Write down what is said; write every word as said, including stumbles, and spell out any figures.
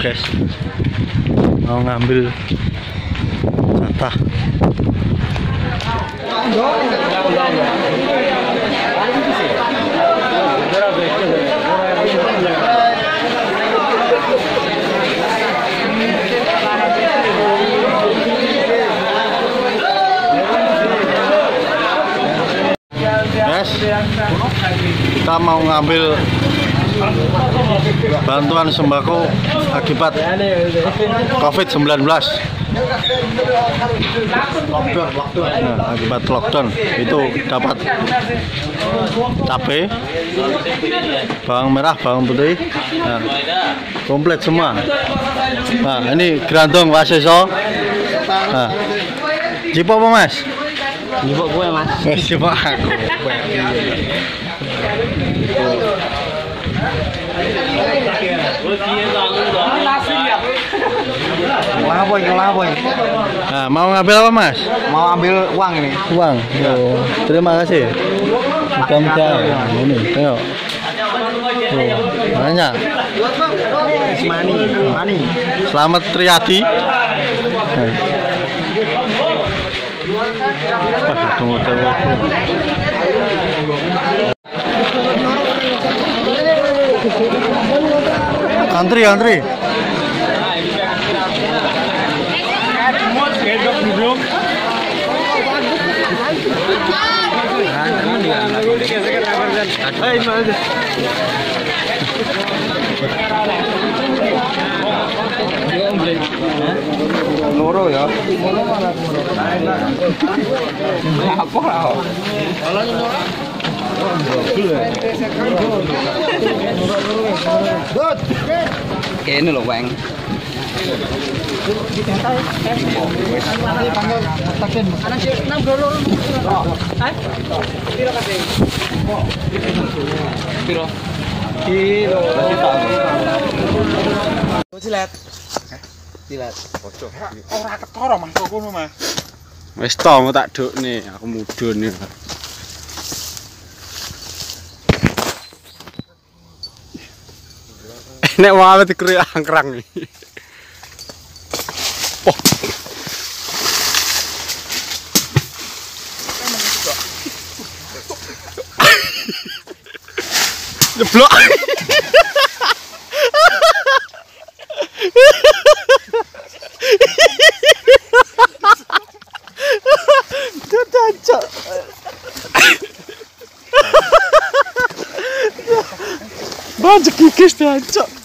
guys, mau ngambil jatah. Guys, kita mau ngambil bantuan sembako akibat covid sembilan belas. Nah, akibat lockdown itu dapat cabai, bawang merah, bawang putih, nah, komplit semua. Nah, ini grandong waseso. Nah, jipo apa mas? Jipo gue mas. Mas jipo aku. Kelah boy, kelah boy. Nah, mau ngambil apa mas? Mau ambil uang ini. Uang. Oh, terima kasih. Mudah-mudah. Nah, ini, tengok. Oh, banyak. Mani, mani. Selamat Triadi. Nah. Wah, tunggu, tunggu. Antri, antri. Loro ya. Apa lah? Ini loh bang. Kilo. Kilo. Silat. Silat. Ora ketara Mas kok ngono Mas. Wis to tak dukne, aku mudhun ya. Nek wae dikri angkrang iki. Oh. Jeblok. Cocok. Banyak kikis cocok.